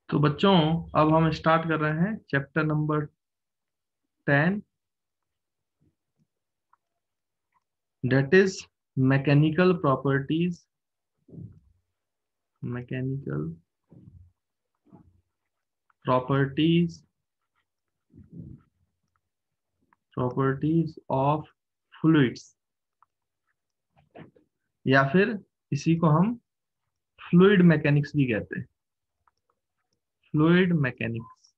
तो बच्चों, अब हम स्टार्ट कर रहे हैं chapter number 10, that is mechanical properties. Mechanical properties properties of fluids, या फिर इसी को हम फ्लूइड मैकेनिक्स भी कहते हैं। Fluid mechanics.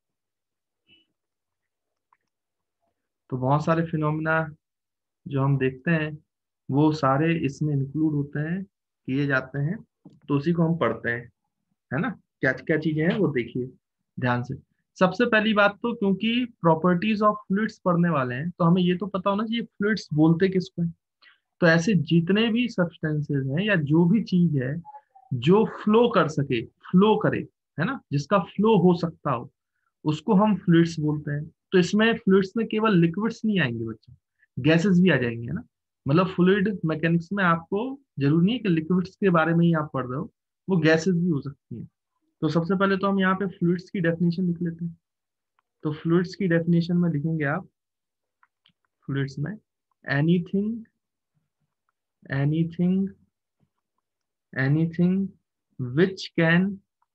तो बहुत सारे फिनोमिना जो हम देखते हैं वो सारे इसमें इंक्लूड होते हैं, किए जाते हैं। तो उसी को हम पढ़ते हैं, है ना। क्या क्या चीजें हैं वो देखिए ध्यान से। सबसे पहली बात, तो क्योंकि प्रॉपर्टीज ऑफ फ्लूइड्स पढ़ने वाले हैं तो हमें ये तो पता होना चाहिए फ्लूइड्स बोलते किसको हैं। तो ऐसे जितने भी सब्सटेंसेस हैं या जो भी चीज है जो फ्लो कर सके, फ्लो करे, है ना, जिसका फ्लो हो सकता हो, उसको हम फ्लूइड्स बोलते हैं। तो इसमें फ्लूइड्स में केवल लिक्विड्स नहीं आएंगे बच्चों, गैसेस भी आ जाएंगे, है ना। मतलब फ्लूइड मैकेनिक्स में आपको जरूरी नहीं है कि लिक्विड्स के बारे में ही आप पढ़ रहे हो, वो गैसेस भी हो सकती हैं। तो सबसे पहले तो हम यहाँ पे फ्लूइड्स की डेफिनेशन लिख लेते हैं। तो फ्लूइड्स की डेफिनेशन में लिखेंगे आप, फ्लूइड्स में anything anything anything which can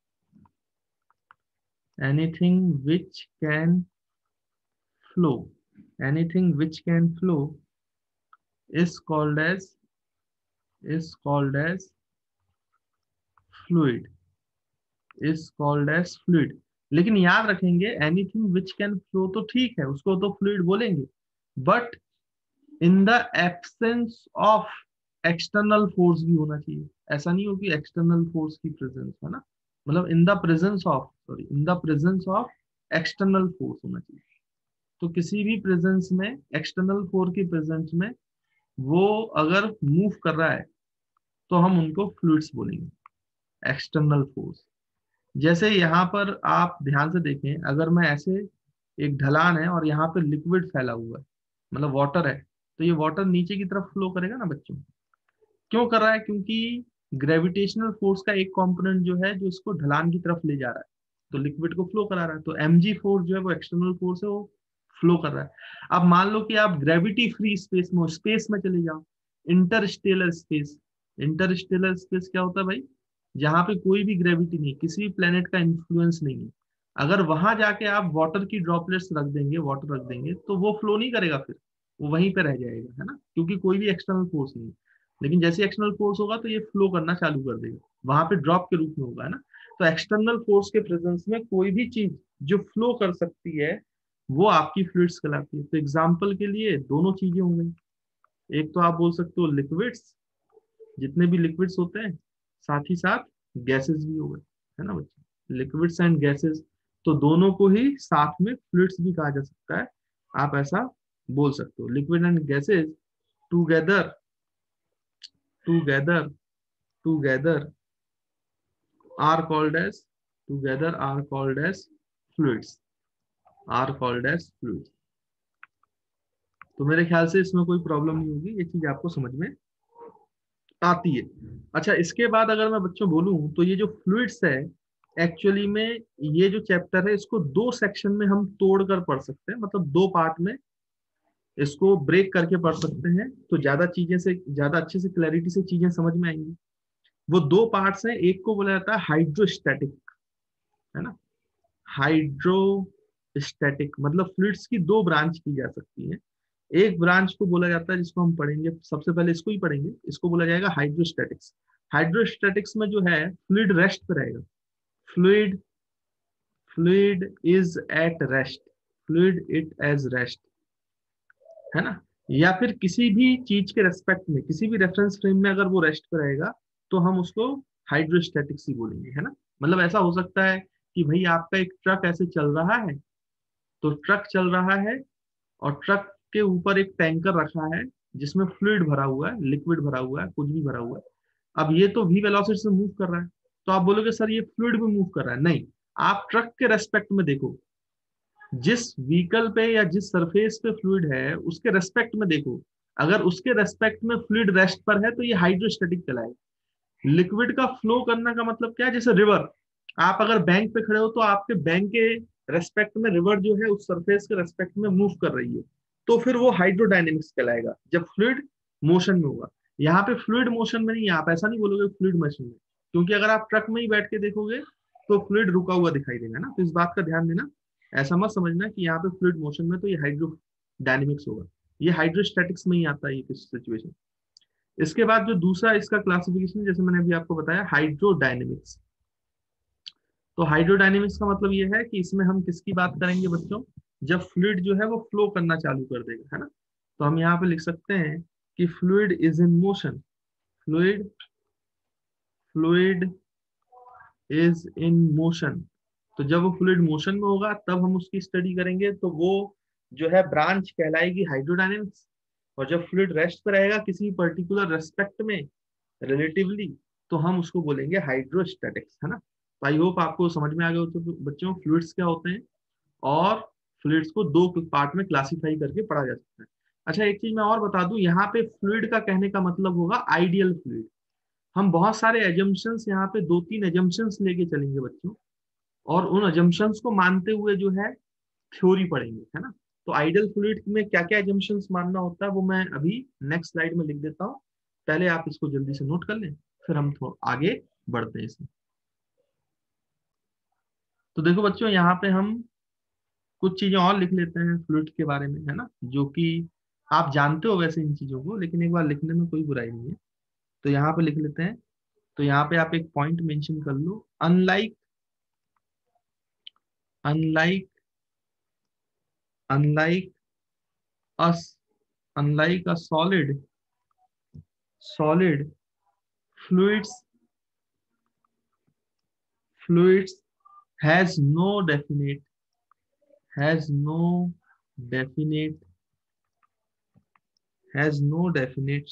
anything which can flow, anything which can flow is called as fluid, is called as fluid। लेकिन याद रखेंगे एनीथिंग विच कैन फ्लो तो ठीक है, उसको तो फ्लूइड बोलेंगे, but in the absence of external force भी होना चाहिए। ऐसा नहीं हो कि एक्सटर्नल फोर्स की प्रेजेंस, है ना, मतलब in the presence of, sorry, in the presence of external force होना चाहिए। तो किसी भी प्रेजेंस में, एक्सटर्नल फोर्स की प्रेजेंस में वो अगर मूव कर रहा है तो हम उनको फ्लूइड्स बोलेंगे, एक्सटर्नल फोर्स। जैसे यहाँ पर आप ध्यान से देखें, अगर मैं ऐसे, एक ढलान है और यहाँ पे लिक्विड फैला हुआ है, मतलब वाटर है, तो ये वाटर नीचे की तरफ फ्लो करेगा ना बच्चों। क्यों कर रहा है? क्योंकि ग्रेविटेशनल फोर्स का एक कंपोनेंट जो है जो इसको ढलान की तरफ ले जा रहा है, तो लिक्विड को फ्लो करा रहा है। तो mg फोर्स जो है वो एक्सटर्नल फोर्स है, वो फ्लो कर रहा है। अब मान लो कि आप ग्रेविटी फ्री स्पेस में, स्पेस में चले जाओ, इंटरस्टेलर स्पेस। इंटरस्टेलर स्पेस क्या होता है भाई? जहां पे कोई भी ग्रेविटी नहीं, किसी भी प्लेनेट का इन्फ्लुएंस नहीं है। अगर वहां जाके आप वाटर की ड्रॉपलेट्स रख देंगे, वाटर रख देंगे, तो वो फ्लो नहीं करेगा, फिर वो वहीं पे रह जाएगा, है ना, क्योंकि कोई भी एक्सटर्नल फोर्स नहीं है। लेकिन जैसे एक्सटर्नल फोर्स होगा तो ये फ्लो करना चालू कर देगा, वहां पे ड्रॉप के रूप में होगा, है ना। तो एक्सटर्नल फोर्स के प्रेजेंस में कोई भी चीज जो फ्लो कर सकती है वो आपकी फ्लूइड्स कहलाती है। तो एग्जाम्पल के लिए दोनों चीजें होंगी। एक तो आप बोल सकते हो लिक्विड्स, जितने भी लिक्विड्स होते हैं, साथ ही साथ गैसेस भी हो गए, है ना बच्चे, लिक्विड्स एंड गैसेस। तो दोनों को ही साथ में फ्लूइड्स भी कहा जा सकता है। आप ऐसा बोल सकते हो, liquid and gases together together together are called as together are called as fluids, are called as fluids। तो मेरे ख्याल से इसमें कोई प्रॉब्लम नहीं होगी, ये चीज आपको समझ में आती है। अच्छा, इसके बाद अगर मैं बच्चों बोलूं तो ये जो फ्लूइड्स है, एक्चुअली में ये जो चैप्टर है इसको दो सेक्शन में हम तोड़ कर पढ़ सकते हैं, मतलब दो पार्ट में इसको ब्रेक करके पढ़ सकते हैं, तो ज्यादा चीजें से, ज्यादा अच्छे से क्लैरिटी से चीजें समझ में आएंगी। वो दो पार्ट्स हैं, एक को बोला जाता है हाइड्रोस्टैटिक, है ना। हाइड्रोस्टैटिक मतलब फ्लूइड्स की दो ब्रांच की जा सकती है। एक ब्रांच को बोला जाता है, जिसको हम पढ़ेंगे, सबसे पहले इसको ही पढ़ेंगे, इसको बोला जाएगा हाइड्रोस्टैटिक्स। हाइड्रोस्टैटिक्स में जो है फ्लूइड रेस्ट पे रहेगा। Fluid fluid is at rest, fluid it as rest, है ना। या फिर किसी भी चीज के रेस्पेक्ट में, किसी भी रेफरेंस फ्रेम में अगर वो रेस्ट पे रहेगा तो हम उसको हाइड्रोस्टैटिक्स ही बोलेंगे, है ना। मतलब ऐसा हो सकता है कि भाई आपका एक ट्रक ऐसे चल रहा है, तो ट्रक चल रहा है और ट्रक के ऊपर एक टैंकर रखा है जिसमें फ्लूइड भरा हुआ है, लिक्विड भरा हुआ है, कुछ भी भरा हुआ है। अब ये तो वी वेलोसिटी से मूव कर रहा है, तो आप बोलोगे सर ये फ्लूइड भी मूव कर रहा है। नहीं, आप ट्रक के रेस्पेक्ट में देखो, जिस व्हीकल पे या जिस सरफेस पे फ्लूइड है उसके रेस्पेक्ट में देखो। अगर उसके रेस्पेक्ट में फ्लूइड रेस्ट पर है तो ये हाइड्रोस्टैटिक कहलाएगा। लिक्विड का फ्लो करना का मतलब क्या है? जैसे रिवर, आप अगर बैंक पे खड़े हो तो आपके बैंक के रेस्पेक्ट में रिवर जो है उस सरफेस के रेस्पेक्ट में मूव कर रही है, तो फिर वो हाइड्रोडायनेमिक्स कहलाएगा, जब फ्लूइड मोशन में होगा। यहाँ पे फ्लूइड मोशन में नहीं है, आप ऐसा नहीं बोलोगे फ्लूइड मोशन में, क्योंकि अगर आप ट्रक में ही बैठ के देखोगे तो फ्लूइड रुका हुआ दिखाई देगा ना, तो इस बात का ध्यान देना। ऐसा मत समझना कि यहाँ पे फ्लूइड मोशन में तो ये हाइड्रोडायनेमिक्स होगा, ये हाइड्रोस्टैटिक्स में ही आता है ये सिचुएशन। इसके बाद जो दूसरा इसका क्लासिफिकेशन, जैसे मैंने अभी आपको बताया, हाइड्रोडायनेमिक्स। तो हाइड्रोडायनेमिक्स का मतलब ये है कि इसमें हम किसकी बात करेंगे बच्चों, जब फ्लूइड जो है वो फ्लो करना चालू कर देगा, है ना। तो हम यहाँ पे लिख सकते हैं कि fluid is in motion, fluid fluid is in motion. तो जब वो फ्लूइड मोशन में होगा तब हम उसकी स्टडी करेंगे, तो वो जो है ब्रांच कहलाएगी हाइड्रोडायनेमिक्स। और जब फ्लूइड रेस्ट पे रहेगा किसी पर्टिकुलर रेस्पेक्ट में रिलेटिवली, तो हम उसको बोलेंगे हाइड्रोस्टैटिक्स, है ना। तो आई होप आपको समझ में आ गया हो तो बच्चों फ्लूइड्स क्या होते हैं, और फ्लूइड्स को दो पार्ट में क्लासिफाई करके पढ़ा जा सकता है। अच्छा एक चीज मैं और बता दूं, यहाँ पे फ्लूइड का कहने का मतलब होगा आइडियल फ्लूइड। हम बहुत सारे एजम्पशंस यहाँ पे दो तीन एजम्पशंस लेके चलेंगे बच्चों, और उन एजम्पशंस को मानते हुए जो है थ्योरी पढ़ेंगे, है ना। तो आइडियल फ्लूइड में क्या क्या एजम्पशंस मानना होता है वो मैं अभी नेक्स्ट स्लाइड में लिख देता हूँ, पहले आप इसको जल्दी से नोट कर लें, फिर हम थोड़ा आगे बढ़ते हैं इसमें। तो देखो बच्चों यहाँ पे हम कुछ चीजें और लिख लेते हैं फ्लूइड के बारे में, है ना, जो कि आप जानते हो वैसे इन चीजों को, लेकिन एक बार लिखने में कोई बुराई नहीं है। तो यहाँ पे लिख लेते हैं। तो यहाँ पे आप एक पॉइंट मेंशन कर लो, unlike unlike unlike us unlike a solid fluids fluids has no definite has no definite has no definite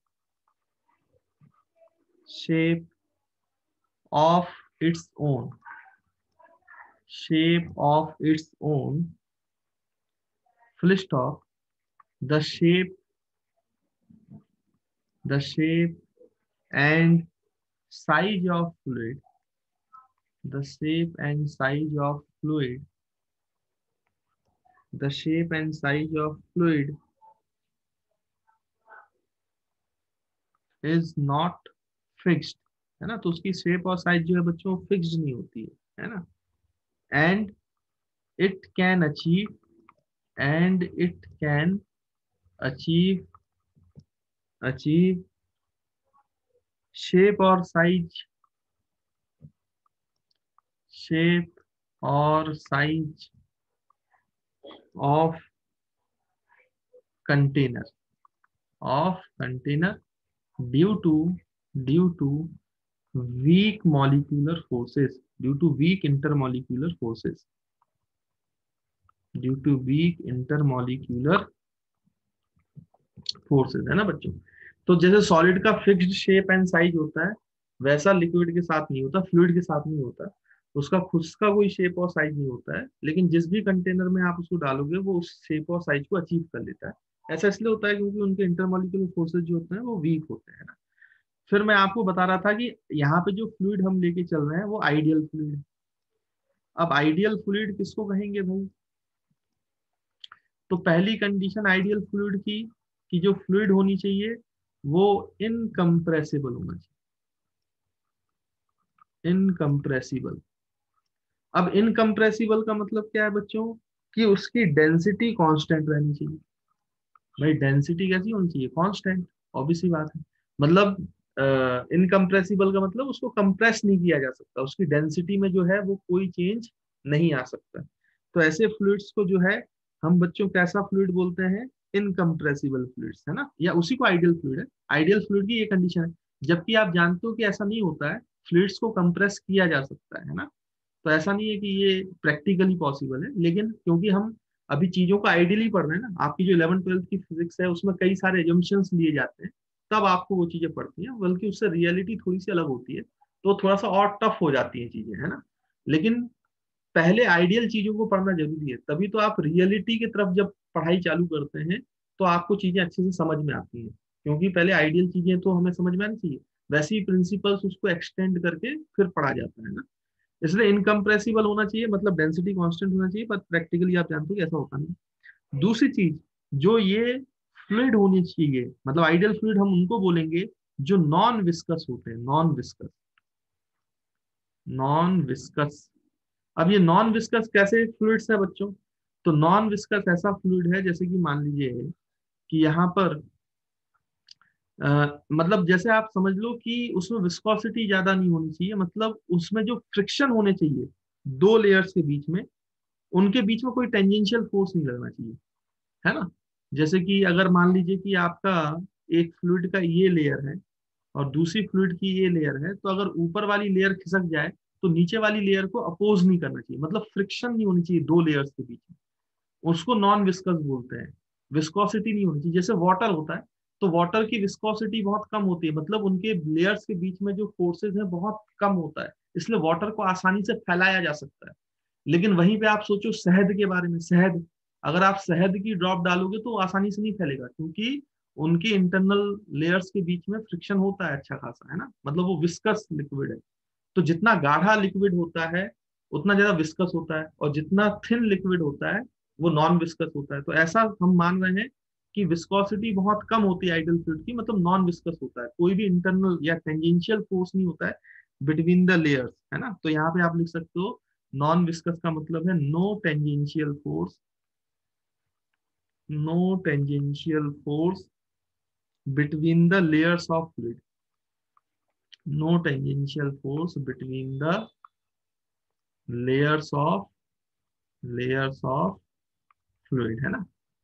shape of its own shape of its own full stop. the shape the shape and size of fluid the shape and size of fluid the shape and size of fluid is not fixed, है ना। तो उसकी shape और size जो है बच्चों fixed नहीं होती है ना। And it can achieve and it can achieve achieve shape और साइज शेप और size of container due to due to weak molecular forces due to weak intermolecular forces due to weak intermolecular forces, है ना बच्चों। तो जैसे solid का fixed shape and size होता है, वैसा लिक्विड के साथ नहीं होता, फ्लूइड के साथ नहीं होता। उसका खुद का कोई शेप और साइज नहीं होता है, लेकिन जिस भी कंटेनर में आप उसको डालोगे वो उस शेप और साइज को अचीव कर लेता है। ऐसा इसलिए होता है क्योंकि उनके इंटरमॉलिक्यूलर फोर्सेज जो होते हैं वो वीक होते हैं ना। फिर मैं आपको बता रहा था कि यहाँ पे जो फ्लूइड हम लेके चल रहे हैं वो आइडियल फ्लूइड है। अब आइडियल फ्लूइड किसको कहेंगे भाई, तो पहली कंडीशन आइडियल फ्लूइड की कि जो फ्लूइड होनी चाहिए वो इनकम्प्रेसिबल होना चाहिए, इनकम्प्रेसिबल। अब इनकम्प्रेसिबल का मतलब क्या है बच्चों, कि उसकी डेंसिटी कांस्टेंट रहनी चाहिए। भाई डेंसिटी कैसी होनी चाहिए, कांस्टेंट, ऑब्वियस सी बात है। मतलब इनकम्प्रेसिबल का मतलब उसको कंप्रेस नहीं किया जा सकता, उसकी डेंसिटी में जो है वो कोई चेंज नहीं आ सकता। तो ऐसे फ्लूइड्स को जो है हम बच्चों कैसा फ्लूइड बोलते हैं, इनकम्प्रेसिबल फ्लूइड्स, है ना, या उसी को आइडियल फ्लूइड है। आइडियल फ्लूइड की ये कंडीशन है, जबकि आप जानते हो कि ऐसा नहीं होता है, फ्लूइड्स को कंप्रेस किया जा सकता है ना। तो ऐसा नहीं है कि ये प्रैक्टिकली पॉसिबल है, लेकिन क्योंकि हम अभी चीजों को आइडियली पढ़ रहे हैं ना, आपकी जो 11th 12th की फिजिक्स है उसमें कई सारे एजम्पशंस लिए जाते हैं, तब आपको वो चीजें पढ़ती हैं, बल्कि उससे रियलिटी थोड़ी सी अलग होती है, तो थोड़ा सा और टफ हो जाती है चीजें, है ना। लेकिन पहले आइडियल चीजों को पढ़ना जरूरी है, तभी तो आप रियलिटी की तरफ जब पढ़ाई चालू करते हैं तो आपको चीजें अच्छे से समझ में आती हैं, क्योंकि पहले आइडियल चीजें तो हमें समझ में आनी चाहिए, वैसे ही प्रिंसिपल्स उसको एक्सटेंड करके फिर पढ़ा जाता है ना। इसलिए इनकम्प्रेसिबल होना चाहिए, मतलब डेंसिटी कांस्टेंट होना चाहिए, पर प्रैक्टिकली आप जानते हो कि ऐसा होता नहीं। दूसरी चीज, जो ये फ्लूइड होनी चाहिए, मतलब आइडियल फ्लूइड हम उनको बोलेंगे जो नॉन विस्कस होते हैं, नॉन विस्कस, नॉन विस्कस। अब ये नॉन विस्कस कैसे फ्लूइड्स है बच्चों? तो नॉन विस्कस ऐसा फ्लूइड है जैसे कि मान लीजिए कि यहाँ पर मतलब जैसे आप समझ लो कि उसमें विस्कोसिटी ज्यादा नहीं होनी चाहिए, मतलब उसमें जो फ्रिक्शन होने चाहिए दो लेयर्स के बीच में, उनके बीच में कोई टेंजेंशियल फोर्स नहीं लगना चाहिए, है ना। जैसे कि अगर मान लीजिए कि आपका एक फ्लूइड का ये लेयर है और दूसरी फ्लूइड की ये लेयर है, तो अगर ऊपर वाली लेयर खिसक जाए तो नीचे वाली लेयर को अपोज नहीं करना चाहिए, मतलब फ्रिक्शन नहीं होनी चाहिए दो लेयर्स के बीच में, उसको नॉन विस्कस बोलते हैं। विस्कोसिटी नहीं होनी चाहिए, जैसे वाटर होता है, तो वाटर की विस्कोसिटी बहुत कम होती है, मतलब उनके लेयर्स के बीच में जो फोर्सेज है बहुत कम होता है, इसलिए वाटर को आसानी से फैलाया जा सकता है। लेकिन वहीं पे आप सोचो शहद के बारे में, शहद, अगर आप शहद की ड्रॉप डालोगे तो वो आसानी से नहीं फैलेगा, क्योंकि उनके इंटरनल लेयर्स के बीच में फ्रिक्शन होता है अच्छा खासा, है ना, मतलब वो विस्कस लिक्विड है। तो जितना गाढ़ा लिक्विड होता है उतना ज्यादा विस्कस होता है, और जितना थिन लिक्विड होता है वो नॉन विस्कस होता है। तो ऐसा हम मान रहे हैं कि विस्कोसिटी बहुत कम होती है आइडल फ्लूइड की, मतलब नॉन विस्कस होता है, कोई भी इंटरनल या टेंजेंशियल फोर्स नहीं होता है बिटवीन द लेयर्स, है ना। तो यहाँ पे आप लिख सकते हो नॉन विस्कस का मतलब है no tangential force, no tangential force between the layers of fluid, no tangential force between the layers of, layers of fluid, है ना।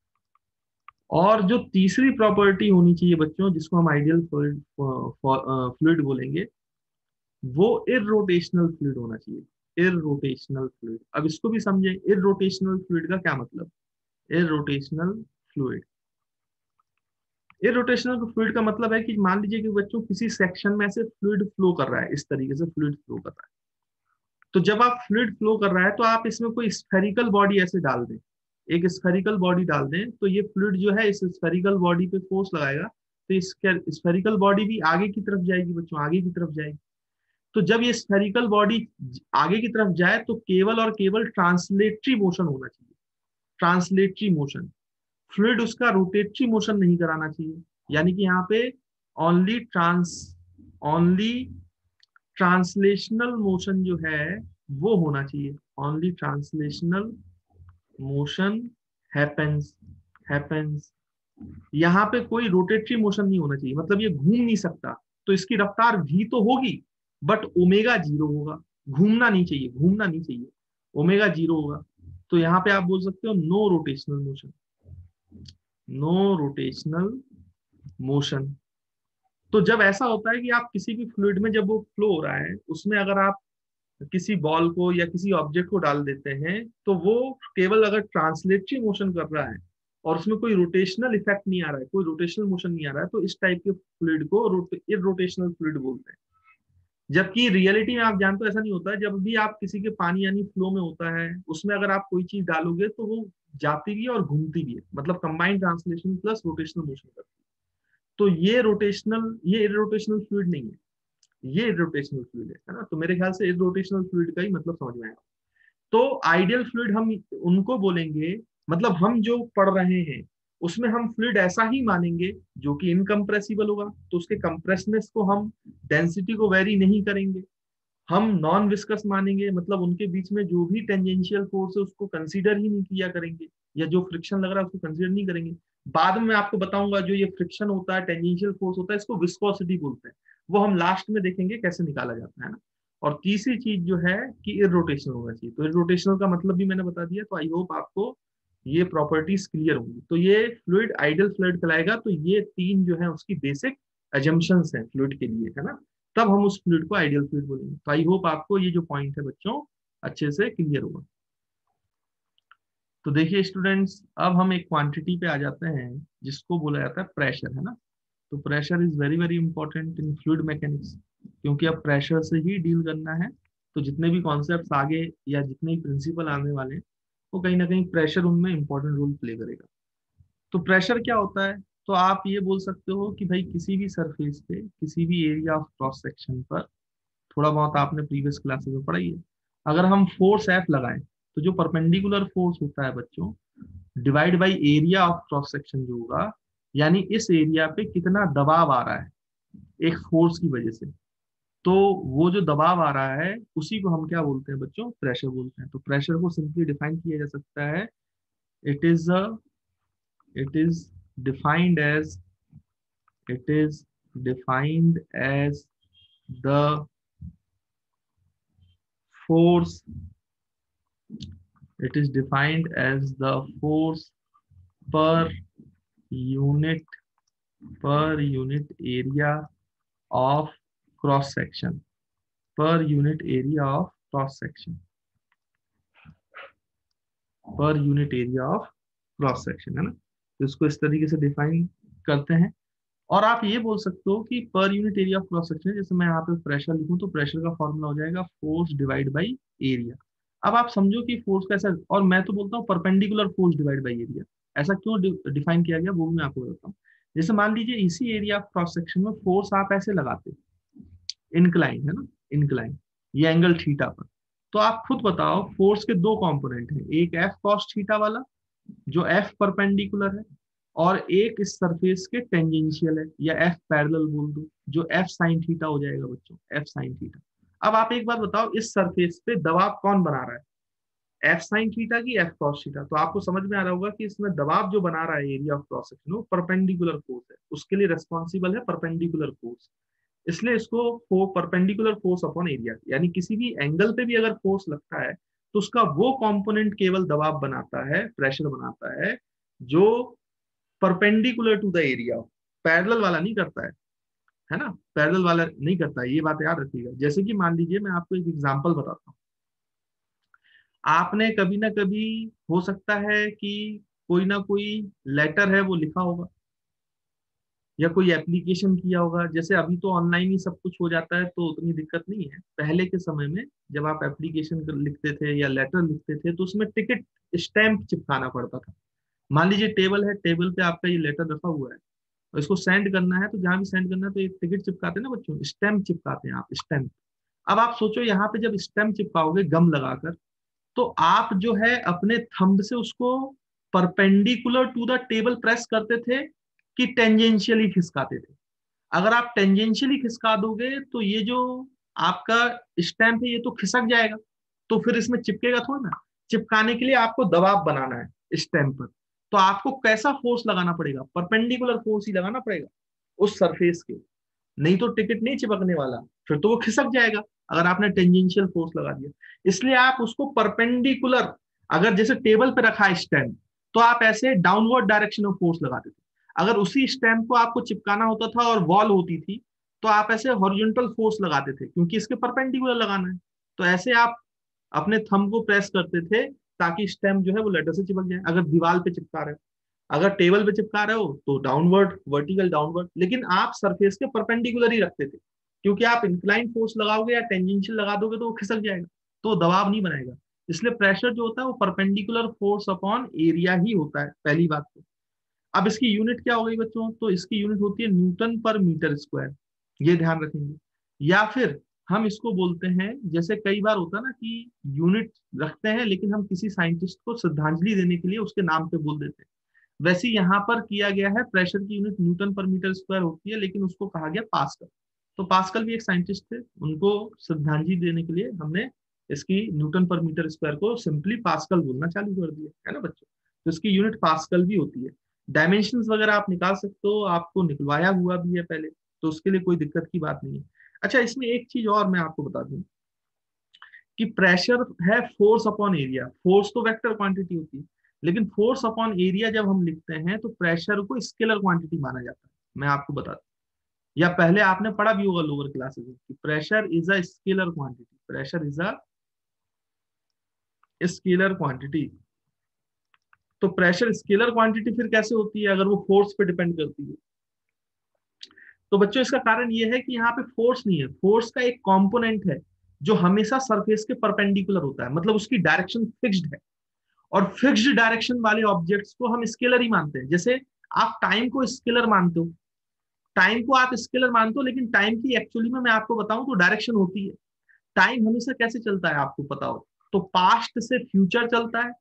और जो तीसरी प्रॉपर्टी होनी चाहिए बच्चों, जिसको हम आइडियल फ्लूइड फ्लूइड बोलेंगे, वो इररोटेशनल फ्लूइड होना चाहिए, इररोटेशनल फ्लूइड। अब इसको भी समझें, इररोटेशनल फ्लूइड का क्या मतलब। इररोटेशनल फ्लूइड, इररोटेशनल फ्लूइड का मतलब है कि मान लीजिए कि बच्चों किसी सेक्शन में से फ्लूइड फ्लो कर रहा है, इस तरीके से फ्लूइड फ्लो कर रहा है, तो जब आप फ्लूइड फ्लो कर रहा है तो आप इसमें कोई स्फेरिकल बॉडी ऐसे डाल दें, एक स्फेरिकल बॉडी डाल दें, तो ये फ्लूइड जो है इस स्फेरिकल बॉडी पे फोर्स लगाएगा, तो इस स्फेरिकल बॉडी भी आगे की तरफ जाएगी बच्चों, आगे की तरफ जाएगी। तो जब ये स्फेरिकल बॉडी आगे की तरफ जाए तो केवल और केवल ट्रांसलेटरी मोशन होना चाहिए, ट्रांसलेटरी मोशन। फ्लूइड उसका रोटेटरी मोशन नहीं कराना चाहिए, यानी कि यहाँ पे ओनली ओनली ट्रांसलेशनल मोशन जो है वो होना चाहिए, only translational motion happens, happens. यहाँ पे कोई रोटेटरी मोशन नहीं होना चाहिए, मतलब ये घूम नहीं सकता, तो इसकी रफ्तार भी तो होगी बट ओमेगा जीरो होगा, घूमना नहीं चाहिए, घूमना नहीं चाहिए, ओमेगा जीरो होगा। तो यहाँ पे आप बोल सकते हो no rotational motion, no rotational motion. तो जब ऐसा होता है कि आप किसी भी फ्लूइड में जब वो फ्लो हो रहा है, उसमें अगर आप किसी बॉल को या किसी ऑब्जेक्ट को डाल देते हैं, तो वो केवल अगर ट्रांसलेटरी मोशन कर रहा है और उसमें कोई रोटेशनल इफेक्ट नहीं आ रहा है, कोई रोटेशनल मोशन नहीं आ रहा है, तो इस टाइप के फ्लूइड को इररोटेशनल फ्लूइड बोलते हैं। जबकि रियलिटी में आप जानते हो ऐसा नहीं होता है, जब भी आप किसी के पानी यानी फ्लो में होता है, उसमें अगर आप कोई चीज डालोगे तो वो जाती भी है और घूमती भी है, मतलब combined translation plus rotational motion करती है। तो ये रोटेशनल, ये इररोटेशनल फ्लूइड नहीं है, ये इररोटेशनल फ्लूइड है ना। तो मेरे ख्याल से इररोटेशनल फ्लूइड का ही मतलब समझ में आया। तो आइडियल फ्लूइड हम उनको बोलेंगे, मतलब हम जो पढ़ रहे हैं उसमें हम फ्लूइड ऐसा ही मानेंगे जो कि इनकम्प्रेसिबल होगा, तो उसके कंप्रेसनेस को हम, डेंसिटी को वेरी नहीं करेंगे। हम नॉन विस्कस मानेंगे, मतलब उनके बीच में जो भी टेंजेंशियल फोर्स है उसको कंसीडर ही नहीं किया करेंगे, या जो फ्रिक्शन लग रहा है उसको कंसीडर नहीं करेंगे। बाद में मैं आपको बताऊंगा जो ये फ्रिक्शन होता है, टेंजेंशियल फोर्स होता है, इसको विस्कोसिटी बोलते हैं, वो हम लास्ट में देखेंगे कैसे निकाला जाता है ना। और तीसरी चीज जो है कि इररोटेशनल होना चाहिए, तो इररोटेशनल का मतलब भी मैंने बता दिया, तो आई होप आपको ये प्रॉपर्टीज क्लियर होंगी। तो ये फ्लूइड आइडियल फ्लूइड कहलाएगा, तो ये तीन जो है उसकी बेसिक एजम्पशंस हैं फ्लूइड के लिए, है ना। तब हम उस फ्लूइड को आइडियल फ्लूइड बोलेंगे। तो आई होप आपको ये जो पॉइंट है बच्चों अच्छे से क्लियर होगा। तो देखिए स्टूडेंट्स, अब हम एक क्वांटिटी पे आ जाते हैं जिसको बोला जाता है प्रेशर, है ना। तो pressure is very very important in fluid mechanics, क्योंकि अब प्रेशर से ही डील करना है। तो जितने भी कॉन्सेप्ट्स आगे या जितने भी प्रिंसिपल आने वाले हैं, वो कहीं ना कहीं प्रेशर उनमें इंपॉर्टेंट रोल प्ले करेगा। तो प्रेशर क्या होता है? तो आप ये बोल सकते हो कि भाई किसी भी सरफेस पे, किसी भी एरिया ऑफ क्रॉस सेक्शन पर, थोड़ा बहुत आपने प्रीवियस क्लासेस में पढ़ा ही है, अगर हम फोर्स एफ लगाएं तो जो परपेंडिकुलर फोर्स होता है बच्चों, divide by area of cross section जो होगा, यानी इस एरिया पे कितना दबाव आ रहा है एक फोर्स की वजह से, तो वो जो दबाव आ रहा है उसी को हम क्या बोलते हैं बच्चों, प्रेशर बोलते हैं। तो प्रेशर को सिंपली डिफाइन किया जा सकता है, it is it is defined as it is defined as the force, it is defined as the force per unit area of cross section, per unit area of cross section, per unit area of cross section, है ना। तो इसको इस तरीके से define करते हैं। और आप ये बोल सकते हो कि per unit area of cross section, जैसे मैं यहाँ पे प्रेशर लिखूं तो प्रेशर का फॉर्मूला हो जाएगा फोर्स डिवाइड बाई एरिया। अब आप समझो कि फोर्स कैसा, और मैं तो बोलता हूँ perpendicular force divide by area, ऐसा क्यों डिफाइन किया गया वो भी मैं आपको बताता हूँ। जैसे मान लीजिए इसी एरिया ऑफ क्रॉस सेक्शन में फोर्स आप ऐसे लगाते, इनक्लाइन है ना, इनक्लाइन, ये एंगल थीटा पर, तो आप खुद बताओ फोर्स के दो कंपोनेंट हैं, एक एफ कॉस थीटा वाला जो एफ परपेंडिकुलर है, और एक इस सरफेस के टेंजेंशियल है, या एफ पैरेलल बोल दो, जो एफ साइन थीटा हो जाएगा बच्चों, एफ साइन थीटा। अब आप एक बात बताओ, इस सरफेस पे दबाव कौन बना रहा है, एफ साइन थीटा की एफ कॉस थीटा। तो आपको समझ में आ रहा होगा कि इसमें दबाव जो बना रहा है एरिया ऑफ क्रॉस सेक्शन, वो परपेंडिकुलर फोर्स है, उसके लिए रेस्पॉन्सिबल है परपेंडिकुलर फोर्स। इसलिए इसको परपेंडिकुलर फोर्स अपॉन एरिया, यानी किसी भी एंगल पे भी अगर फोर्स लगता है तो उसका वो कंपोनेंट केवल दबाव बनाता है, प्रेशर बनाता है, जो perpendicular to the area, parallel वाला नहीं करता है ना, पैरेलल वाला नहीं करता है, ये बात याद रखिएगा। जैसे कि मान लीजिए मैं आपको एक एग्जांपल बताता हूँ, आपने कभी ना कभी, हो सकता है कि कोई ना कोई लेटर है वो लिखा होगा, या कोई एप्लीकेशन किया होगा। जैसे अभी तो ऑनलाइन ही सब कुछ हो जाता है तो उतनी दिक्कत नहीं है, पहले के समय में जब आप एप्लीकेशन लिखते थे या लेटर लिखते थे तो उसमें टिकट स्टैंप चिपकाना पड़ता था। मान लीजिए टेबल है, टेबल पे आपका ये लेटर रखा हुआ है, और इसको सेंड करना है, तो जहां भी सेंड करना है तो एक टिकट चिपकाते हैं ना बच्चों, स्टैंप चिपकाते हैं आप, स्टैंप। अब आप सोचो यहाँ पे जब स्टैंप चिपकाओगे गम लगाकर, तो आप जो है अपने थंब से उसको perpendicular to the table press करते थे कि टेंजेंशियली खिसकाते थे। अगर आप टेंजेंशियली खिसका दोगे तो ये जो आपका स्टैंप है ये तो खिसक जाएगा, तो फिर इसमें चिपकेगा थोड़ा ना। चिपकाने के लिए आपको दबाव बनाना है स्टैंप पर, तो आपको कैसा फोर्स लगाना पड़ेगा, परपेंडिकुलर फोर्स ही लगाना पड़ेगा उस सरफेस के, नहीं तो टिकट नहीं चिपकने वाला, फिर तो वो खिसक जाएगा अगर आपने टेंजेंशियल फोर्स लगा दिया। इसलिए आप उसको परपेंडिकुलर, अगर जैसे टेबल पे रखा है स्टैंप, तो आप ऐसे डाउनवर्ड डायरेक्शन में फोर्स लगाते थे। अगर उसी स्टैंप को आपको चिपकाना होता था और वॉल होती थी, तो आप ऐसे हॉरिजॉन्टल फोर्स लगाते थे, क्योंकि इसके परपेंडिकुलर लगाना है। तो ऐसे आप अपने थंब को प्रेस करते थे ताकि स्टैम्प जो है वो लेटर से चिपक जाए, अगर दीवार पे चिपका रहे हो। अगर टेबल पे चिपका रहे हो तो डाउनवर्ड, वर्टिकल डाउनवर्ड, लेकिन आप सरफेस के परपेंडिकुलर ही रखते थे, क्योंकि आप इंक्लाइन फोर्स लगाओगे या टेंजेंशियल लगा दोगे तो वो खिसक जाएगा, तो दबाव नहीं बनाएगा। इसलिए प्रेशर जो होता है वो परपेंडिकुलर फोर्स अपॉन एरिया ही होता है, पहली बात तो। अब इसकी यूनिट क्या हो गई बच्चों, तो इसकी यूनिट होती है न्यूटन पर मीटर स्क्वायर, ये ध्यान रखेंगे। या फिर हम इसको बोलते हैं, जैसे कई बार होता है ना कि यूनिट रखते हैं लेकिन हम किसी साइंटिस्ट को श्रद्धांजलि देने के लिए उसके नाम पे बोल देते हैं, वैसे यहाँ पर किया गया है, प्रेशर की unit newton per metre square होती है, लेकिन उसको कहा गया पास्कल। तो पास्कल भी एक साइंटिस्ट थे, उनको श्रद्धांजलि देने के लिए हमने इसकी न्यूटन पर मीटर स्क्वायर को सिंपली पास्कल बोलना चालू कर दिया, है ना बच्चों। तो इसकी यूनिट पास्कल भी होती है। डायमेंशन वगैरह आप निकाल सकते हो, आपको निकलवाया हुआ भी है पहले, तो उसके लिए कोई दिक्कत की बात नहीं है। अच्छा, इसमें एक चीज और मैं आपको बता दूं कि प्रेशर है फोर्स अपॉन एरिया, फोर्स तो वेक्टर क्वांटिटी होती है, लेकिन फोर्स अपॉन एरिया जब हम लिखते हैं तो प्रेशर को स्केलर क्वांटिटी माना जाता है। मैं आपको बता दूं, या पहले आपने पढ़ा भी होगा लोअर क्लासेस में कि pressure is a scalar quantity, pressure is a scalar quantity. तो प्रेशर स्केलर क्वांटिटी फिर कैसे होती है अगर वो फोर्स पे डिपेंड करती है। तो बच्चों इसका कारण ये है कि यहाँ पे फोर्स नहीं है, फोर्स का एक कंपोनेंट है जो हमेशा सरफेस के परपेंडिकुलर होता है, मतलब उसकी डायरेक्शन फिक्स्ड है। और फिक्स्ड डायरेक्शन वाले ऑब्जेक्ट्स को हम स्केलर ही मानते हैं। जैसे आप टाइम को स्केलर मानते हो, टाइम को आप स्केलर मानते हो, लेकिन टाइम की एक्चुअली में मैं आपको बताऊं तो डायरेक्शन होती है। टाइम हमेशा कैसे चलता है आपको पता हो तो पास्ट से फ्यूचर चलता है,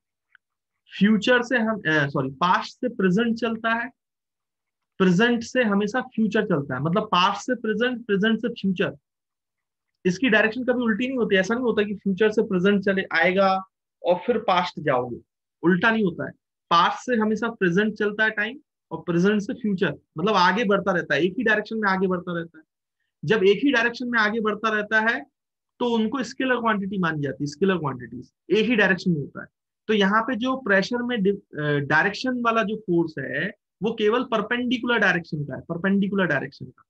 फ्यूचर से हम सॉरी पास्ट से प्रेजेंट चलता है, प्रेजेंट से हमेशा फ्यूचर चलता है, मतलब पास्ट से प्रेजेंट, प्रेजेंट से फ्यूचर। इसकी डायरेक्शन कभी उल्टी नहीं होती, ऐसा नहीं होता कि फ्यूचर से प्रेजेंट चले आएगा और फिर पास्ट जाओगे, उल्टा नहीं होता है। पास्ट से हमेशा प्रेजेंट चलता है टाइम, और प्रेजेंट से फ्यूचर, मतलब आगे बढ़ता रहता है, एक ही डायरेक्शन में आगे बढ़ता रहता है। जब एक ही डायरेक्शन में आगे बढ़ता रहता है तो उनको स्केलर क्वांटिटी मानी जाती है, स्केलर क्वांटिटीज एक ही डायरेक्शन में होता है। तो यहाँ पे जो प्रेशर में डायरेक्शन वाला जो फोर्स है वो केवल परपेंडिकुलर डायरेक्शन का है, परपेंडिकुलर डायरेक्शन का,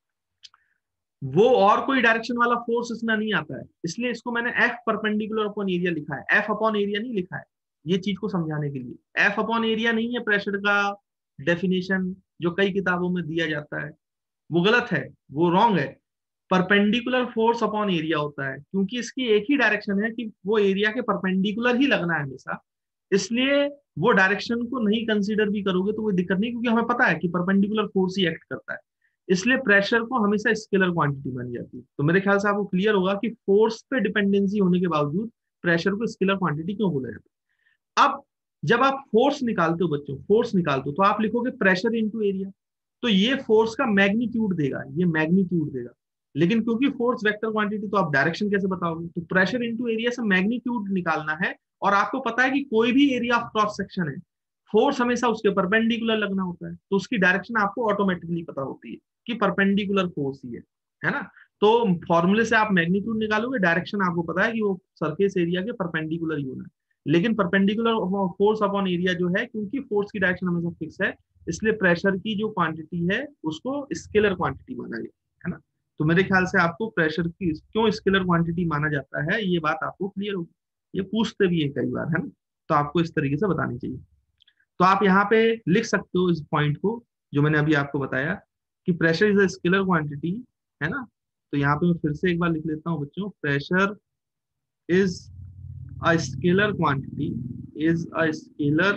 वो और कोई डायरेक्शन वाला फोर्स इसमें नहीं आता है। इसलिए इसको मैंने एफ परपेंडिकुलर अपॉन एरिया लिखा है, एफ अपॉन एरिया नहीं लिखा है, ये चीज को समझाने के लिए। एफ अपॉन एरिया नहीं है प्रेशर का डेफिनेशन जो कई किताबों में दिया जाता है, वो गलत है, वो रॉन्ग है। परपेंडिकुलर फोर्स अपॉन एरिया होता है, क्योंकि इसकी एक ही डायरेक्शन है कि वो एरिया के परपेंडिकुलर ही लगना है हमेशा, इसलिए वो डायरेक्शन को नहीं कंसीडर भी करोगे तो कोई दिक्कत नहीं, क्योंकि हमें पता है कि परपेंडिकुलर फोर्स ही एक्ट करता है। इसलिए प्रेशर को हमेशा स्केलर क्वांटिटी मानी जाती है। तो मेरे ख्याल से आपको क्लियर होगा कि फोर्स पे डिपेंडेंसी होने के बावजूद प्रेशर को स्केलर क्वांटिटी क्यों बोला जाता है। अब जब आप फोर्स निकालते हो बच्चों, फोर्स निकालते हो तो आप लिखोगे प्रेशर इंटू एरिया, तो ये फोर्स का मैग्नीट्यूड देगा, ये मैग्नीट्यूड देगा। लेकिन क्योंकि फोर्स वेक्टर क्वांटिटी तो आप डायरेक्शन कैसे बताओगे, तो प्रेशर इंटू एरिया से मैग्नीट्यूड निकालना है। और आपको पता है कि कोई भी एरिया ऑफ क्रॉस सेक्शन है, फोर्स हमेशा उसके परपेंडिकुलर लगना होता है, तो उसकी डायरेक्शन आपको ऑटोमेटिकली पता होती है कि परपेंडिकुलर फोर्स ही है ना। तो फॉर्मूले से आप मैग्नीट्यूड निकालोगे, डायरेक्शन आपको पता है कि वो सरफेस एरिया के परपेंडिकुलर ही होना है। लेकिन परपेंडिकुलर फोर्स अपॉन एरिया जो है, क्योंकि फोर्स की डायरेक्शन हमेशा फिक्स है, इसलिए प्रेशर की जो क्वांटिटी है उसको स्केलर क्वांटिटी माना गया है ना। तो मेरे ख्याल से आपको प्रेशर की क्यों स्केलर क्वांटिटी माना जाता है ये बात आपको क्लियर होगी, ये पूछते भी है कई बार है ना, तो आपको इस तरीके से बतानी चाहिए। तो आप यहाँ पे लिख सकते हो इस पॉइंट को जो मैंने अभी आपको बताया कि pressure is a scalar quantity, है ना। तो यहाँ पे मैं फिर से एक बार लिख लेता हूँ बच्चों, pressure is a scalar quantity, is a scalar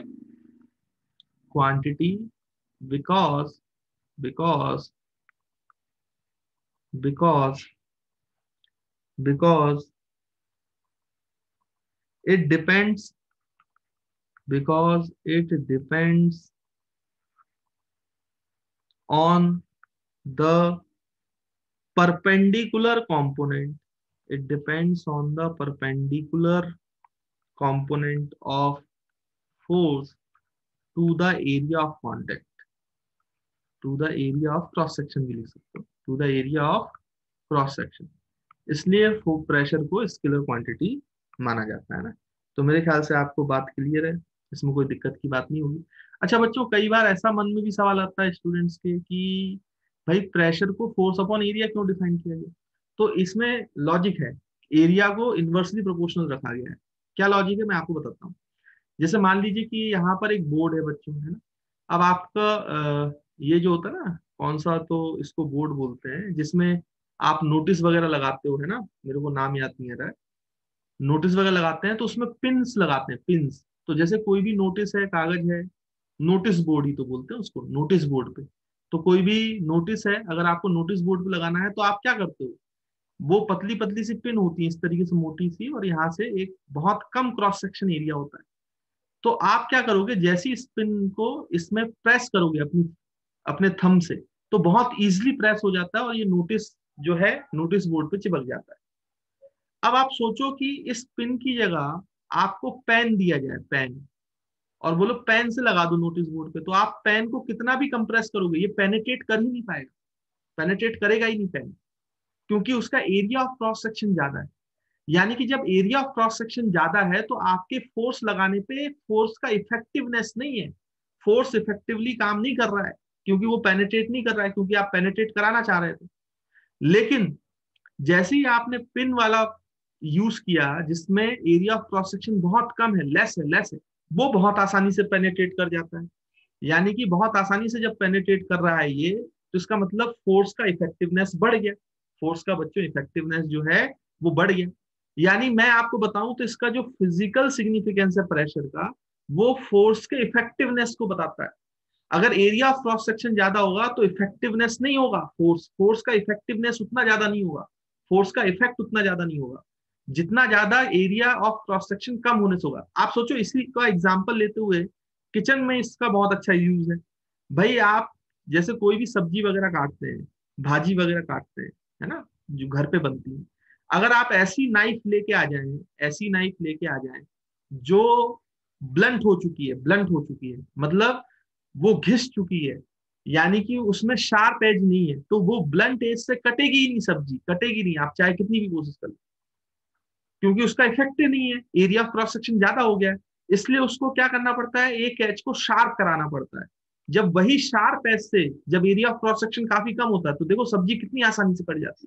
quantity because because because because it depends, because it depends on the perpendicular component, it depends on the perpendicular component of force to the area of contact, to the area of cross section भी लिख सकते हो, to the area of cross section। इसलिए pressure को scalar quantity माना जाता है ना। तो मेरे ख्याल से आपको बात क्लियर है, इसमें कोई दिक्कत की बात नहीं होगी। अच्छा बच्चों, कई बार ऐसा मन में भी सवाल आता है स्टूडेंट्स के कि भाई प्रेशर को फोर्स अपॉन एरिया क्यों डिफाइन किया गया। तो इसमें लॉजिक है, एरिया को इन्वर्सली प्रोपोर्शनल रखा गया है। क्या लॉजिक है मैं आपको बताता हूँ। जैसे मान लीजिए कि यहाँ पर एक बोर्ड है बच्चों, है ना। अब आपका ये जो होता है ना, कौन सा तो इसको बोर्ड बोलते हैं जिसमें आप नोटिस वगैरह लगाते हो, है ना, मेरे को नाम याद नहीं आ रहा है। नोटिस वगैरह लगाते हैं तो उसमें पिन्स लगाते हैं, पिन्स। तो जैसे कोई भी नोटिस है, कागज है, नोटिस बोर्ड ही तो बोलते हैं उसको, नोटिस बोर्ड पे। तो कोई भी नोटिस है, अगर आपको नोटिस बोर्ड पे लगाना है तो आप क्या करते हो, वो पतली पतली सी पिन होती है इस तरीके से, मोटी सी, और यहाँ से एक बहुत कम क्रॉस सेक्शन एरिया होता है। तो आप क्या करोगे, जैसी इस पिन को इसमें प्रेस करोगे अपनी अपने थंब से, तो बहुत इजीली प्रेस हो जाता है और ये नोटिस जो है नोटिस बोर्ड पे चिपक जाता है। अब आप सोचो कि इस पिन की जगह आपको पेन दिया जाए, पेन, और बोलो पेन से लगा दो नोटिस बोर्ड पे, तो आप पेन को कितना भी कंप्रेस करोगे ये पेनिट्रेट कर ही नहीं पाएगा, पेनिट्रेट करेगा ही नहीं पेन, क्योंकि उसका एरिया ऑफ क्रॉस सेक्शन ज्यादा है। यानी कि जब एरिया ऑफ क्रॉस सेक्शन ज्यादा है तो आपके फोर्स लगाने पे फोर्स का इफेक्टिवनेस नहीं है, फोर्स इफेक्टिवली काम नहीं कर रहा है, क्योंकि वो पेनिट्रेट नहीं कर रहा है, क्योंकि आप पेनिट्रेट कराना चाह रहे थे। लेकिन जैसे ही आपने पिन वाला यूज किया जिसमें एरिया ऑफ क्रॉस सेक्शन बहुत कम है, लेस है, लेस है, वो बहुत आसानी से पेनिट्रेट कर जाता है। यानी कि बहुत आसानी से जब पेनिट्रेट कर रहा है ये, तो इसका मतलब फोर्स का इफेक्टिवनेस बढ़ गया, फोर्स का बच्चों इफेक्टिवनेस जो है वो बढ़ गया। यानी मैं आपको बताऊं तो इसका जो फिजिकल सिग्निफिकेंस है प्रेशर का, वो फोर्स के इफेक्टिवनेस को बताता है। अगर एरिया ऑफ क्रॉस सेक्शन ज्यादा होगा तो इफेक्टिवनेस नहीं होगा, फोर्स फोर्स का इफेक्टिवनेस उतना ज्यादा नहीं होगा। फोर्स का इफेक्ट उतना ज्यादा नहीं होगा जितना ज्यादा एरिया ऑफ क्रॉस सेक्शन कम होने से होगा। आप सोचो, इसी का एग्जांपल लेते हुए किचन में इसका बहुत अच्छा यूज है। भाई आप जैसे कोई भी सब्जी वगैरह काटते हैं, भाजी वगैरह काटते हैं, है ना, जो घर पे बनती है, अगर आप ऐसी नाइफ लेके आ जाएं, ऐसी नाइफ लेके आ जाएं जो ब्लंट हो चुकी है मतलब वो घिस चुकी है, यानी कि उसमें शार्प एज नहीं है, तो वो ब्लंट एज से कटेगी ही नहीं, सब्जी कटेगी नहीं, आप चाहे कितनी भी कोशिश कर लो, क्योंकि उसका इफेक्ट ही नहीं है, एरिया ऑफ क्रॉस सेक्शन ज्यादा हो गया है। इसलिए उसको क्या करना पड़ता है, एक एज को शार्प कराना पड़ता है। जब वही शार्प एज से जब एरिया ऑफ क्रॉस सेक्शन काफी कम होता है तो देखो सब्जी कितनी आसानी से कट जाती है।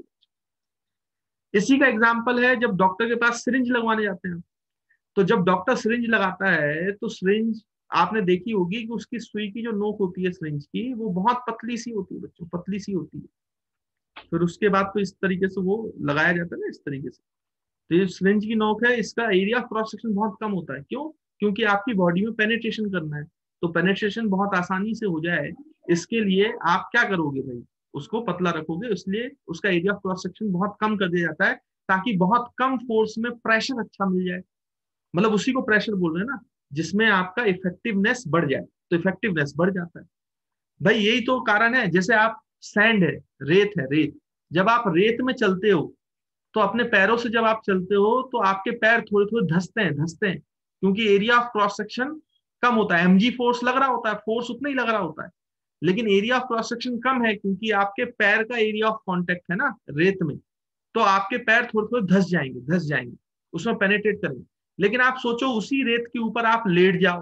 इसी का एग्जाम्पल है जब डॉक्टर के पास सिरिंज लगवाने जाते हैं, तो जब डॉक्टर सिरिंज लगाता है तो सिरिंज आपने देखी होगी कि उसकी सुई की जो नोक होती है सिरिंज की, वो बहुत पतली सी होती है बच्चों, पतली सी होती है। फिर उसके बाद तो इस तरीके से वो लगाया जाता है ना, इस तरीके से। तो ये सिरिंज की नोक है, इसका एरिया ऑफ क्रॉस सेक्शन बहुत कम होता है। क्यों? क्योंकि आपकी बॉडी में पेनिट्रेशन करना है, तो पेनिट्रेशन बहुत आसानी से हो जाए, इसके लिए आप क्या करोगे भाई, उसको पतला रखोगे, इसलिए उसका एरिया ऑफ क्रॉस सेक्शन बहुत कम कर दिया जाता है, ताकि बहुत कम फोर्स में प्रेशर अच्छा मिल जाए। मतलब उसी को प्रेशर बोल रहे हैं ना, जिसमें आपका इफेक्टिवनेस बढ़ जाए, तो इफेक्टिवनेस बढ़ जाता है। भाई यही तो कारण है, जैसे आप सैंड है, रेत है, रेत, जब आप रेत में चलते हो तो अपने पैरों से जब आप चलते हो तो आपके पैर थोड़े थोड़े धंसते हैं, क्योंकि एरिया ऑफ क्रॉस सेक्शन कम होता है, एमजी फोर्स लग रहा होता है, फोर्स उतना ही लग रहा होता है, लेकिन एरिया ऑफ क्रॉस सेक्शन कम है, क्योंकि आपके पैर का एरिया ऑफ कांटेक्ट है ना रेत में, तो आपके पैर थोड़े थोड़े धस जाएंगे, उसमें पेनेट्रेट करेंगे। लेकिन आप सोचो उसी रेत के ऊपर आप लेट जाओ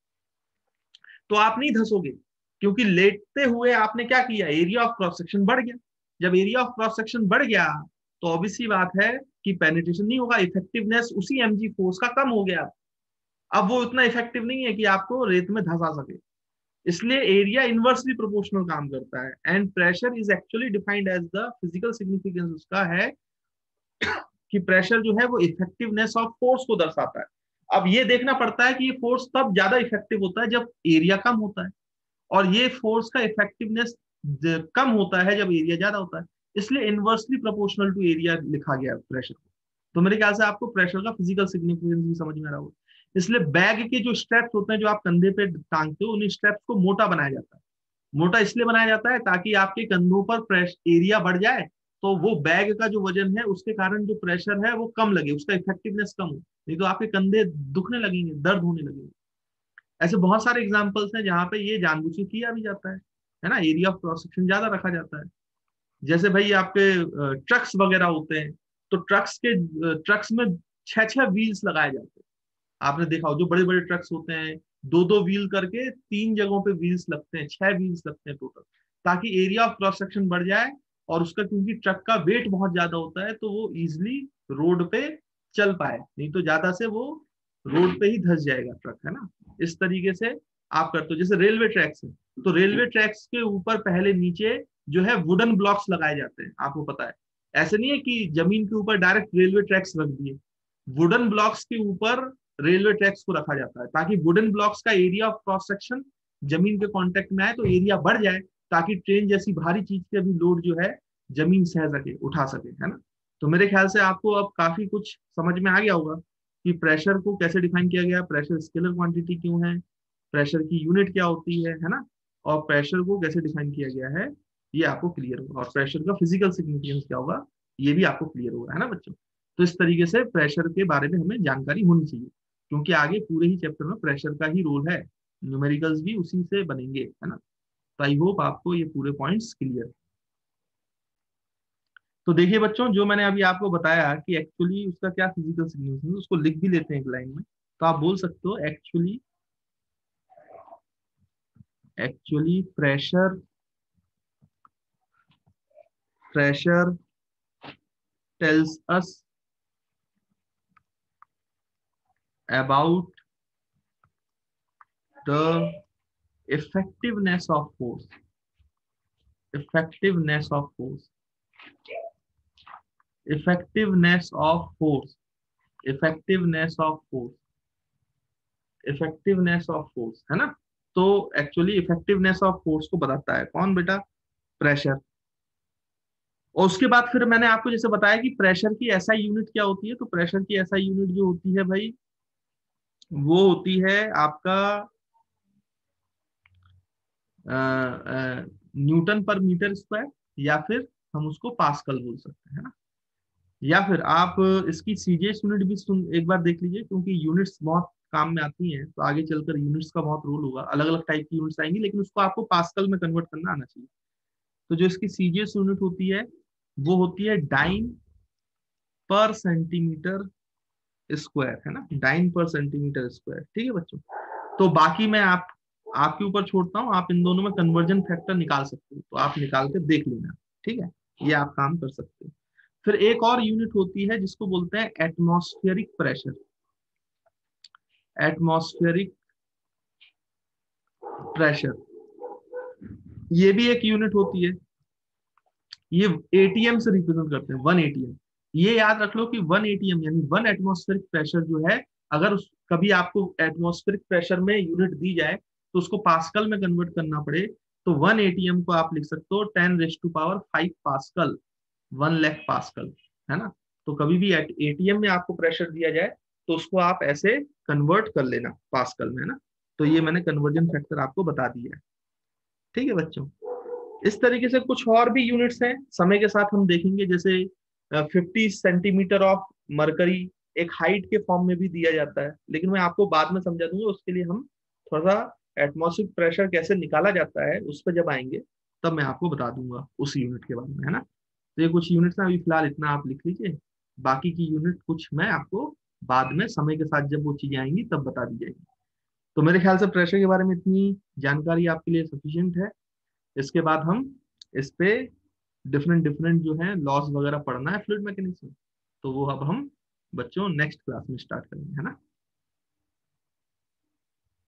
तो आप नहीं धसोगे, क्योंकि लेटते हुए आपने क्या किया, एरिया ऑफ क्रॉस सेक्शन बढ़ गया। जब एरिया ऑफ क्रॉस सेक्शन बढ़ गया तो ऑब्वियस सी बात है कि पेनिट्रेशन नहीं होगा, इफेक्टिवनेस उसी एमजी फोर्स का कम हो गया। अब वो उतना इफेक्टिव नहीं है कि आपको रेत में धंसा सके, इसलिए एरिया इनवर्सली प्रोपोर्शनल काम करता है। And pressure is actually defined as the physical significance उसका है कि प्रेशर जो है वो इफेक्टिवनेस ऑफ फोर्स को दर्शाता है। अब ये देखना पड़ता है कि ये फोर्स तब ज्यादा इफेक्टिव होता है जब एरिया कम होता है, और ये फोर्स का इफेक्टिवनेस कम होता है जब एरिया ज्यादा होता है, इसलिए इनवर्सली प्रोपोर्शनल टू एरिया लिखा गया प्रेशर को। तो मेरे ख्याल से आपको प्रेशर का फिजिकल सिग्निफिकेंस भी समझ में आ रहा होगा। इसलिए बैग के जो स्ट्रेप्स होते हैं जो आप कंधे पे टांगते हो, उन स्ट्रेप्स को मोटा बनाया जाता है। मोटा इसलिए बनाया जाता है ताकि आपके कंधों पर प्रेशर एरिया बढ़ जाए, तो वो बैग का जो वजन है उसके कारण जो प्रेशर है वो कम लगे, उसका इफेक्टिवनेस कम हो, नहीं तो आपके कंधे दुखने लगेंगे, दर्द होने लगेंगे। ऐसे बहुत सारे एग्जाम्पल्स हैं जहां पे ये जानबूझ के किया भी जाता है ना, एरिया ऑफ क्रॉस सेक्शन ज्यादा रखा जाता है। जैसे भाई आपके ट्रक्स वगैरह होते हैं, तो ट्रक्स में छह छह व्हील्स लगाए जाते हैं। आपने देखा हो जो बड़े बड़े ट्रक्स होते हैं, दो दो व्हील करके तीन जगहों पे व्हील्स लगते हैं, छह व्हील्स लगते हैं टोटल, ताकि एरिया ऑफ क्रॉस सेक्शन बढ़ जाए। और उसका क्योंकि ट्रक का वेट बहुत ज्यादा होता है तो वो इजिली रोड पे चल पाए, नहीं तो ज्यादा से वो रोड पे ही धस जाएगा ट्रक, है ना। इस तरीके से आप करते हो। जैसे रेलवे ट्रैक्स है, तो रेलवे ट्रैक्स के ऊपर पहले नीचे जो है वुडन ब्लॉक्स लगाए जाते हैं, आपको पता है। ऐसे नहीं है कि जमीन के ऊपर डायरेक्ट रेलवे ट्रैक्स रख दिए, वुडन ब्लॉक्स के ऊपर रेलवे ट्रैक्स को रखा जाता है, ताकि वुडन ब्लॉक्स का एरिया ऑफ क्रॉस सेक्शन जमीन के कांटेक्ट में आए तो एरिया बढ़ जाए, ताकि ट्रेन जैसी भारी चीज के भी लोड जो है जमीन सह सके, उठा सके, है ना। तो मेरे ख्याल से आपको अब काफी कुछ समझ में आ गया होगा कि प्रेशर को कैसे डिफाइन किया गया, प्रेशर स्केलर क्वांटिटी क्यों है, प्रेशर की यूनिट क्या होती है ना, और प्रेशर को कैसे डिफाइन किया गया है, ये आपको क्लियर होगा। और प्रेशर का फिजिकल सिग्निफिकेंस क्या होगा, ये भी आपको क्लियर होगा, है ना बच्चों। तो इस तरीके से प्रेशर के बारे में हमें जानकारी होनी चाहिए, क्योंकि आगे पूरे ही चैप्टर में प्रेशर का ही रोल है, न्यूमेरिकल्स भी उसी से बनेंगे, है ना। तो आई होप आपको ये पूरे पॉइंट्स क्लियर। तो देखिए बच्चों, जो मैंने अभी आपको बताया कि एक्चुअली उसका क्या फिजिकल सिग्निफिकेंस, उसको लिख भी लेते हैं एक लाइन में। तो आप बोल सकते हो actually, pressure pressure tells us about the effectiveness of force, effectiveness of force, effectiveness of force, effectiveness of force, effectiveness of force, है ना। तो एक्चुअली इफेक्टिवनेस ऑफ फोर्स को बताता है कौन बेटा, प्रेशर। और उसके बाद फिर मैंने आपको जैसे बताया कि प्रेशर की एसआई यूनिट क्या होती है, तो प्रेशर की एसआई यूनिट जो होती है भाई, वो होती है आपका न्यूटन पर मीटर स्क्वायर, या फिर हम उसको पास्कल बोल सकते हैं ना। या फिर आप इसकी सीजीएस यूनिट भी सुन एक बार देख लीजिए, क्योंकि यूनिट्स बहुत काम में आती हैं, तो आगे चलकर यूनिट्स का बहुत रोल होगा, अलग अलग टाइप की यूनिट्स आएंगी, लेकिन उसको आपको पास्कल में कन्वर्ट करना आना चाहिए। तो जो इसकी सीजीएस यूनिट होती है वो होती है डाइन पर सेंटीमीटर स्क्वायर, है ना, डाइन पर सेंटीमीटर स्क्वायर। ठीक है बच्चों, तो बाकी मैं आपके ऊपर छोड़ता हूँ, आप इन दोनों में कन्वर्जन फैक्टर निकाल सकते हो, तो आप निकाल के देख लेना। ठीक है, ये आप काम कर सकते हो। फिर एक और यूनिट होती है जिसको बोलते हैं एटमॉस्फेरिक प्रेशर। एटमॉस्फेरिक प्रेशर, ये भी एक यूनिट होती है। ये एटीएम से रिप्रेजेंट करते हैं, 1 एटीएम। ये याद रख लो कि 1 एटीएम यानी 1 एटमॉस्फेरिक प्रेशर जो है, अगर कभी आपको एटमॉस्फेरिक प्रेशर में यूनिट दी जाए तो उसको पास्कल में कन्वर्ट करना पड़े, तो 1 एटीएम को आप लिख सकते हो 10⁵ पास्कल, 1 लाख पास्कल, है ना। तो कभी भी एटीएम में आपको प्रेशर दिया जाए तो उसको आप ऐसे कन्वर्ट कर लेना पास्कल में, है ना। तो ये मैंने कन्वर्जन फैक्टर आपको बता दिया है। ठीक है बच्चों, इस तरीके से कुछ और भी यूनिट्स हैं, समय के साथ हम देखेंगे। जैसे 50 सेंटीमीटर ऑफ मरकरी एक हाइट के फॉर्म में भी दिया जाता है, लेकिन मैं आपको बाद में समझा दूंगा। उसके लिए हम थोड़ा सा एटमॉस्फेरिक प्रेशर कैसे निकाला जाता है उस पर जब आएंगे, तब मैं आपको बता दूंगा उस यूनिट के बारे में, है ना। तो ये कुछ यूनिट्स हैं, अभी फिलहाल इतना आप लिख लीजिए। बाकी की यूनिट कुछ मैं आपको बाद में समय के साथ जब वो चीजें आएंगी तब बता दी जाएगी। तो मेरे ख्याल से प्रेशर के बारे में इतनी जानकारी आपके लिए सफिशियंट है। इसके बाद हम इस पे डिफरेंट डिफरेंट जो है लॉस वगैरह पढ़ना है फ्लूइड मैकेनिक्स में, तो वो अब हम बच्चों नेक्स्ट क्लास में स्टार्ट करेंगे, है ना।